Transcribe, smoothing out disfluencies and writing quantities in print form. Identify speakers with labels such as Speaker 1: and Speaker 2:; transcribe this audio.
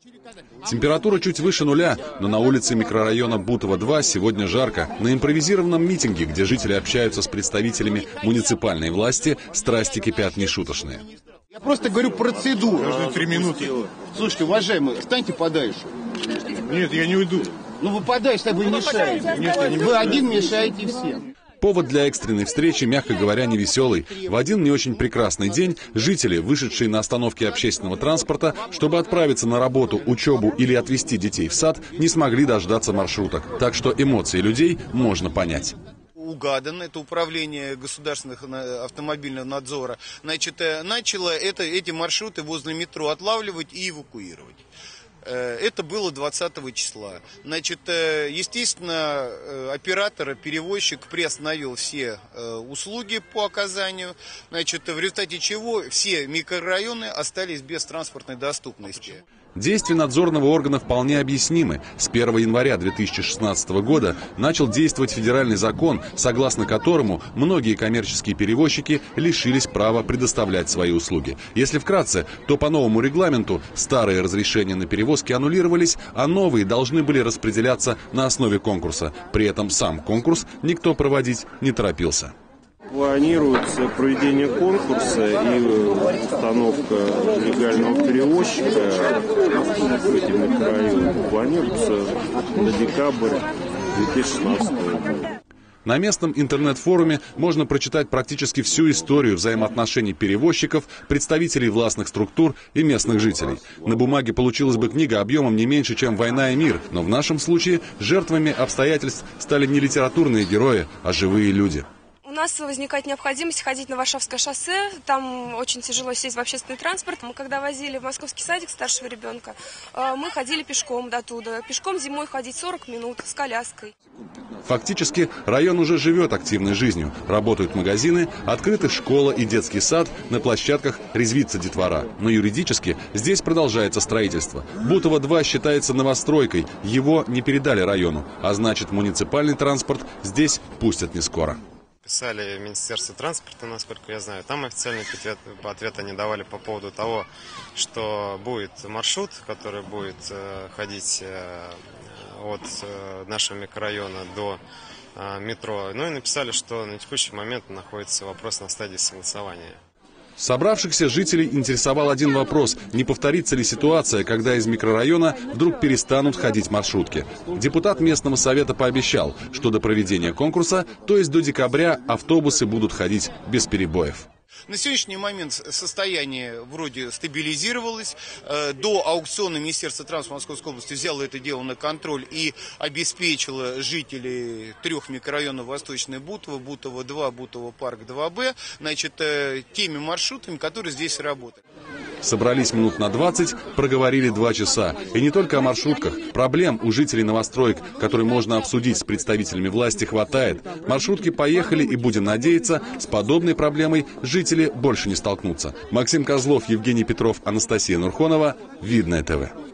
Speaker 1: Температура чуть выше нуля, но на улице микрорайона Бутово-2 сегодня жарко. На импровизированном митинге, где жители общаются с представителями муниципальной власти, страсти кипят нешуточные.
Speaker 2: Я просто говорю процедуру.
Speaker 3: Нужно 3 минуты.
Speaker 2: Слушайте, уважаемые, встаньте подальше.
Speaker 3: Нет, я не уйду.
Speaker 2: Ну вы подальше, вы мешаете. Вы один мешаете всем.
Speaker 1: Повод для экстренной встречи, мягко говоря, невеселый. В один не очень прекрасный день жители, вышедшие на остановке общественного транспорта, чтобы отправиться на работу, учебу или отвезти детей в сад, не смогли дождаться маршруток. Так что эмоции людей можно понять.
Speaker 4: Угадано, это управление государственных автомобильного надзора, значит, начало эти маршруты возле метро отлавливать и эвакуировать. Это было 20 числа. Значит, естественно, оператор, перевозчик приостановил все услуги по оказанию, значит, в результате чего все микрорайоны остались без транспортной доступности.
Speaker 1: Действия надзорного органа вполне объяснимы. С 1 января 2016 года начал действовать федеральный закон, согласно которому многие коммерческие перевозчики лишились права предоставлять свои услуги. Если вкратце, то по новому регламенту старые разрешения на перевозки аннулировались, а новые должны были распределяться на основе конкурса. При этом сам конкурс никто проводить не торопился.
Speaker 5: Планируется проведение конкурса и установка легального перевозчика в эти микрорайоны. Планируется на декабрь 2016 года.
Speaker 1: На местном интернет-форуме можно прочитать практически всю историю взаимоотношений перевозчиков, представителей властных структур и местных жителей. На бумаге получилась бы книга объемом не меньше, чем «Война и мир», но в нашем случае жертвами обстоятельств стали не литературные герои, а живые люди.
Speaker 6: У нас возникает необходимость ходить на Варшавское шоссе, там очень тяжело сесть в общественный транспорт. Мы когда возили в московский садик старшего ребенка, мы ходили пешком до туда. Пешком зимой ходить 40 минут с коляской.
Speaker 1: Фактически район уже живет активной жизнью. Работают магазины, открыты школа и детский сад, на площадках резвится детвора. Но юридически здесь продолжается строительство. Бутово-2 считается новостройкой, его не передали району, а значит муниципальный транспорт здесь пустят не скоро.
Speaker 7: Писали в Министерство транспорта, насколько я знаю. Там официальный ответ они давали по поводу того, что будет маршрут, который будет ходить от нашего микрорайона до метро. Ну и написали, что на текущий момент находится вопрос на стадии согласования.
Speaker 1: Собравшихся жителей интересовал один вопрос: не повторится ли ситуация, когда из микрорайона вдруг перестанут ходить маршрутки. Депутат местного совета пообещал, что до проведения конкурса, то есть до декабря, автобусы будут ходить без перебоев.
Speaker 4: На сегодняшний момент состояние вроде стабилизировалось. До аукциона Министерство транспорта Московской области взяло это дело на контроль и обеспечило жителей 3 микрорайонов Восточное Бутово, Бутово-2, Бутово-Парк 2Б, значит, теми маршрутами, которые здесь работают.
Speaker 1: Собрались минут на 20, проговорили 2 часа. И не только о маршрутках. Проблем у жителей новостроек, которые можно обсудить с представителями власти, хватает. Маршрутки поехали, и будем надеяться, с подобной проблемой жители больше не столкнутся. Максим Козлов, Евгений Петров, Анастасия Нурхонова. Видное ТВ.